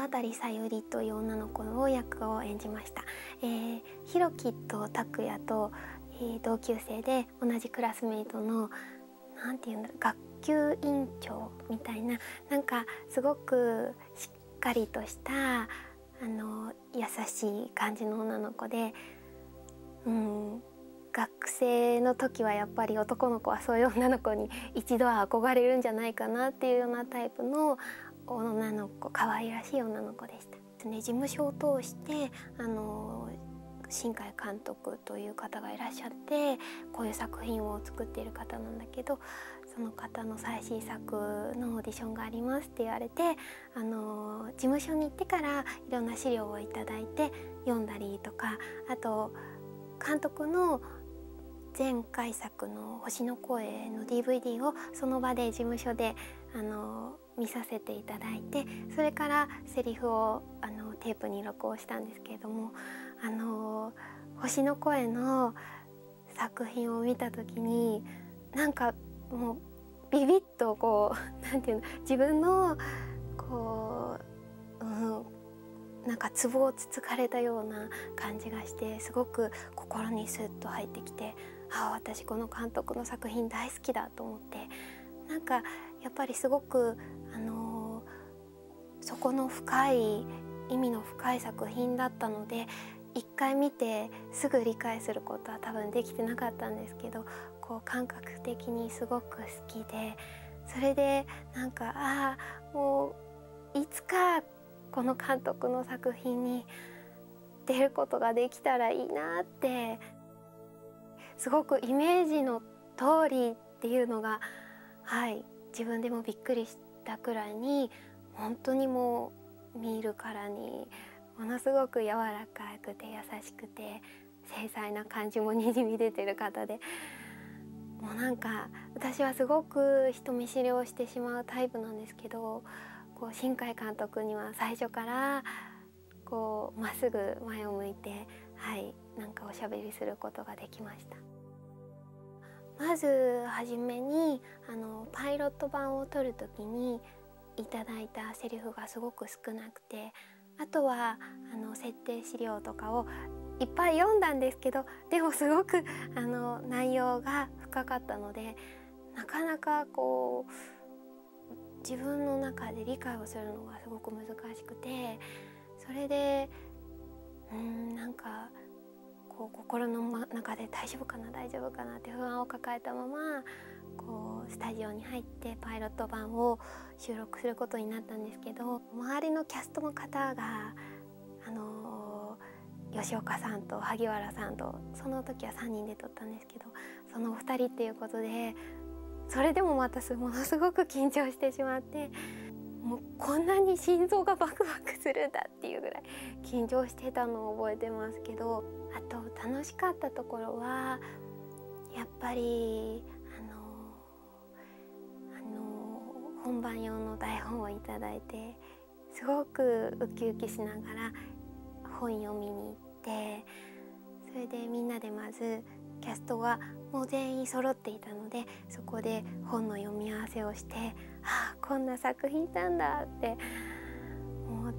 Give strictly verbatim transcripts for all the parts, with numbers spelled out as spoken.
渡さゆりという女の子の役を演じました。えー、ひろきとたくやと、えー、同級生で同じクラスメイトのなんていうんだろう、学級委員長みたいな、なんかすごくしっかりとしたあの優しい感じの女の子で、うん、学生の時はやっぱり男の子はそういう女の子に一度は憧れるんじゃないかなっていうようなタイプの女の子、可愛らしい女の子でした。ね、事務所を通してあの新海監督という方がいらっしゃって、こういう作品を作っている方なんだけど、その方の最新作のオーディションがありますって言われて、あの事務所に行ってからいろんな資料をいただいて読んだりとか、あと監督の前回作の「星の声」の ディーブイディー をその場で事務所であの見させていただいて、それからセリフをあのテープに録音したんですけれども、あの星の声の作品を見た時になんかもうビビッとこうなんていうの、自分のこう、うん、なんかツボをつつかれたような感じがして、すごく心にスッと入ってきて、ああ私この監督の作品大好きだと思って、なんかやっぱりすごくあのー、そこの深い意味の深い作品だったので、一回見てすぐ理解することは多分できてなかったんですけど、こう感覚的にすごく好きで、それでなんかああもういつかこの監督の作品に出ることができたらいいなって、すごくイメージの通りっていうのが、はい自分でもびっくりしたくらいに、本当にもう見るからにものすごく柔らかくて優しくて繊細な感じもにじみ出てる方で、もうなんか私はすごく人見知りをしてしまうタイプなんですけど、こう新海監督には最初からこうまっすぐ前を向いて、はいなんかおしゃべりすることができました。まずはじめにあのパイロット版を撮る時にいただいたセリフがすごく少なくて、あとはあの設定資料とかをいっぱい読んだんですけど、でもすごくあの内容が深かったので、なかなかこう自分の中で理解をするのがすごく難しくて、それでうーんなんかこう心の中で大丈夫かな大丈夫かなって不安を抱えたままこうスタジオに入ってパイロット版を収録することになったんですけど、周りのキャストの方があの吉岡さんと萩原さんと、その時はさんにんで撮ったんですけど、そのお二人っていうことで、それでもまたものすごく緊張してしまって、もうこんなに心臓がバクバクするんだっていうぐらい緊張してたのを覚えてますけど、あと楽しかったところはやっぱりあのあの本番用の台本をいただいて、すごくウキウキしながら本読みに行って、それでみんなでまずキャストがもう全員揃っていたので、そこで本の読み合わせをして、ああこんな作品なんだって思って、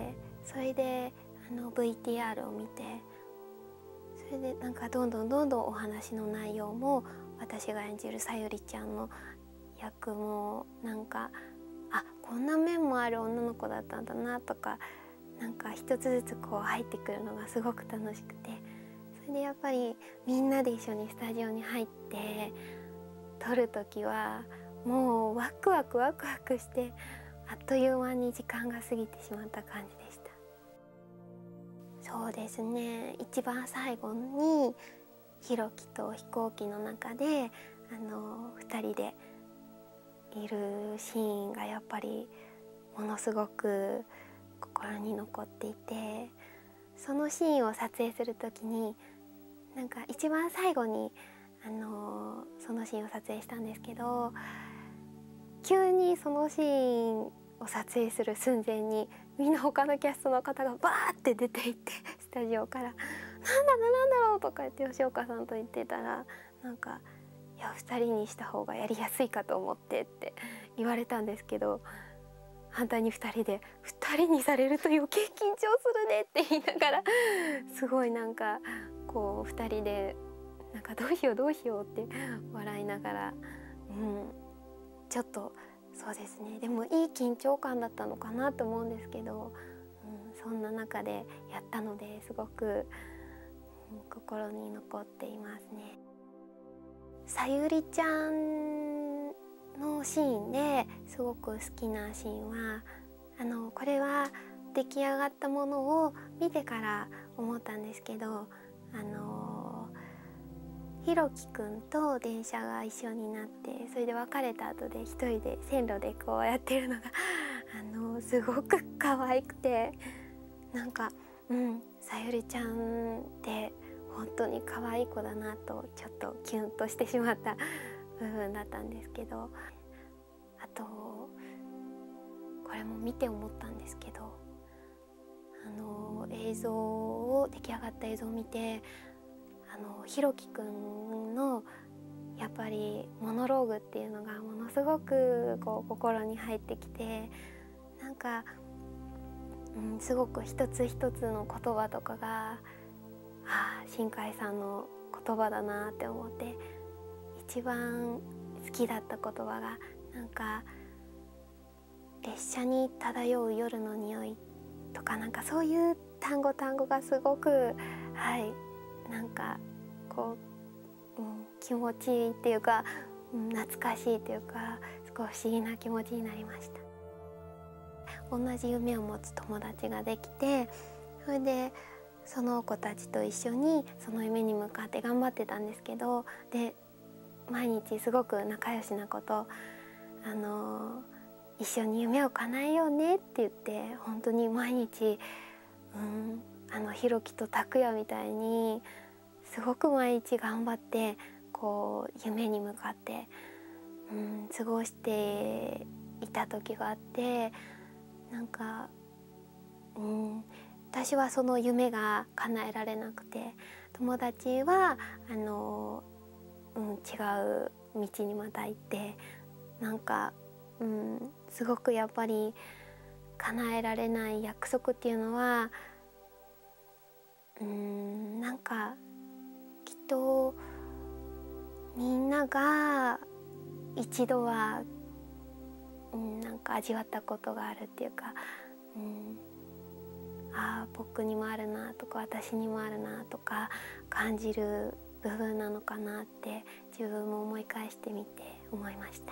それであの ブイティーアール を見て、それでなんかどんどんどんどんお話の内容も、私が演じるさゆりちゃんの役もなんか、あこんな面もある女の子だったんだなとか、なんか一つずつこう入ってくるのがすごく楽しくて、それでやっぱりみんなで一緒にスタジオに入って撮る時はもうワクワクワクワクして、あっという間に時間が過ぎてしまった感じでした。そうですね、一番最後にひろきと飛行機の中であのふたりでいるシーンがやっぱりものすごく心に残っていて、そのシーンを撮影する時になんか一番最後にあのそのシーンを撮影したんですけど、急にそのシーンを撮影する寸前にみんな他のキャストの方がバーって出て行って、スタジオから「なんだろうなんだろう」とか言って吉岡さんと言ってたら、なんか「いやふたりにした方がやりやすいかと思って」って言われたんですけど、反対にふたりで「ふたふたりにされると余計緊張するねって言いながらすごいなんかこうふたりでなんかどうしようどうしようって笑いながら、うん、ちょっとそうですね、でもいい緊張感だったのかなと思うんですけど、うん、そんな中でやったのですごく、うん、心に残っていますね。さゆりちゃんのシーンですごく好きなシーンは、あのこれは出来上がったものを見てから思ったんですけど、あのひろきくんと電車が一緒になって、それで別れた後で一人で線路でこうやってるのがあのすごく可愛くて、なんかうんさゆりちゃんって本当に可愛い子だなとちょっとキュンとしてしまった部分だったんですけど、あとこれも見て思ったんですけど、あの映像を出来上がった映像を見て、あのひろきくんのやっぱりモノローグっていうのがものすごくこう心に入ってきて、なんか、うん、すごく一つ一つの言葉とかが、ああ新海さんの言葉だなって思って、一番好きだった言葉がなんか列車に漂う夜の匂いとか、なんかそういう単語単語がすごくはいなんかこう、うん、気持ちいいっていうか、うん、懐かしいっていうか、すごい不思議な気持ちになりました。同じ夢を持つ友達ができて、それでその子たちと一緒にその夢に向かって頑張ってたんですけど、で毎日すごく仲良しな子と、あのー、一緒に夢を叶えようねって言って、本当に毎日、うん、あのひろきと拓也みたいにすごく毎日頑張ってこう夢に向かって、うん、過ごしていた時があって、なんか、うん、私はその夢が叶えられなくて、友達はあの、うん、違う道にまた行って、なんか、うん、すごくやっぱり叶えられない約束っていうのは、うん、なんかきっとみんなが一度は、うん、なんか味わったことがあるっていうか、うん、ああ僕にもあるなとか私にもあるなとか感じる部分なのかなって自分も思い返してみて思いました。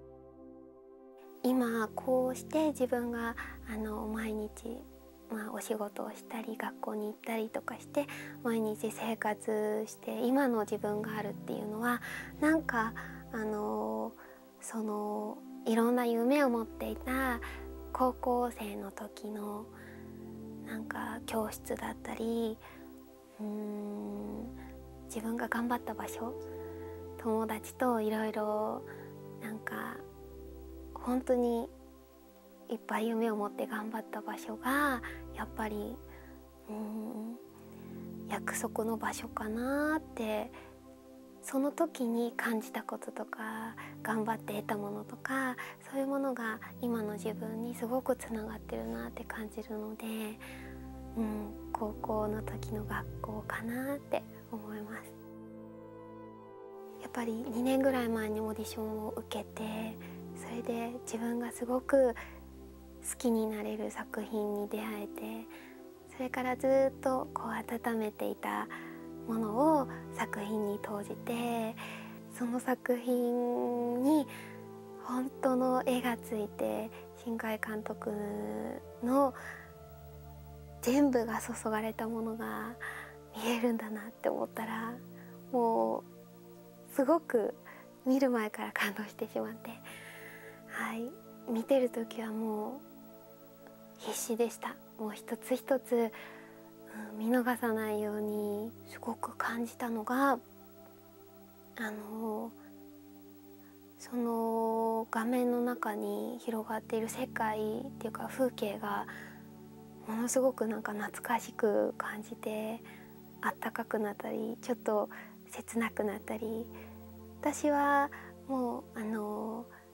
今こうして自分があの毎日、まあ、お仕事をしたり学校に行ったりとかして毎日生活して今の自分があるっていうのは、なんかあのそのいろんな夢を持っていた高校生の時のなんか教室だったり、うーん自分が頑張った場所、友達といろいろなんか本当にいっぱい夢を持って頑張った場所がやっぱり、うーん約束の場所かなって、その時に感じたこととか頑張って得たものとか、そういうものが今の自分にすごくつながってるなって感じるので、うん、高校の時の学校かなって思います。やっぱりにねんぐらい前にオーディションを受けて、それで自分がすごく好きになれる作品に出会えて、それからずっとこう温めていたものを作品に投じて、その作品に本当の絵がついて新海監督の全部が注がれたものが見えるんだなって思ったら、もうすごく見る前から感動してしまって、はい、見てる時はもう必死でした。もう一つ一つ、うん、見逃さないようにすごく感じたのが、あのその画面の中に広がっている世界っていうか風景がものすごくなんか懐かしく感じて、あったかくなったりちょっと切なくなったり、私はもうあの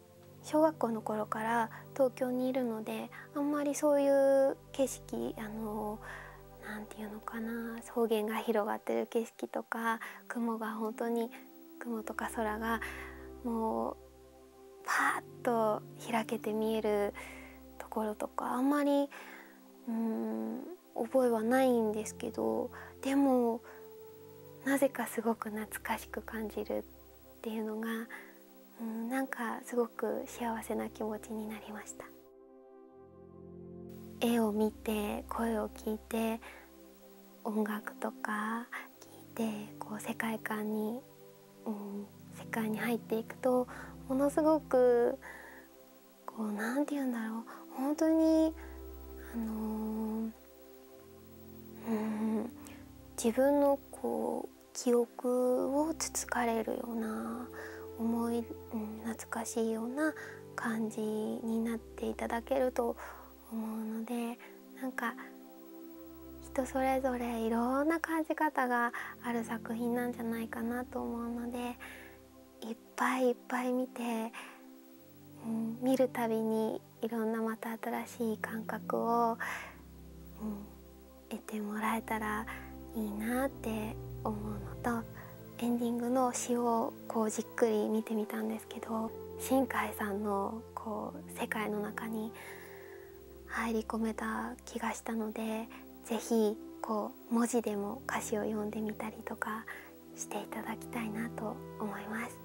小学校の頃から東京にいるので、あんまりそういう景色、あのなんていうのかな、草原が広がってる景色とか、雲が本当に雲とか空がもうパーッと開けて見えるところとか、あんまりうーん覚えはないんですけど、でもなぜかすごく懐かしく感じるっていうのが、うん、なんかすごく幸せな気持ちになりました。絵を見て声を聞いて音楽とか聞いて、こう世界観に、うん、世界に入っていくと、ものすごくこうなんて言うんだろう、本当にあのーうん、自分のこう記憶をつつかれるような思い、うん、懐かしいような感じになっていただけると思うので、なんか人それぞれいろんな感じ方がある作品なんじゃないかなと思うので、いっぱいいっぱい見て、うん、見るたびにいろんなまた新しい感覚を、うん、得てもらえたらいいなって思うのと、エンディングの詩をこうじっくり見てみたんですけど、新海さんのこう世界の中に入り込めた気がしたので、ぜひこう文字でも歌詞を読んでみたりとかしていただきたいなと思います。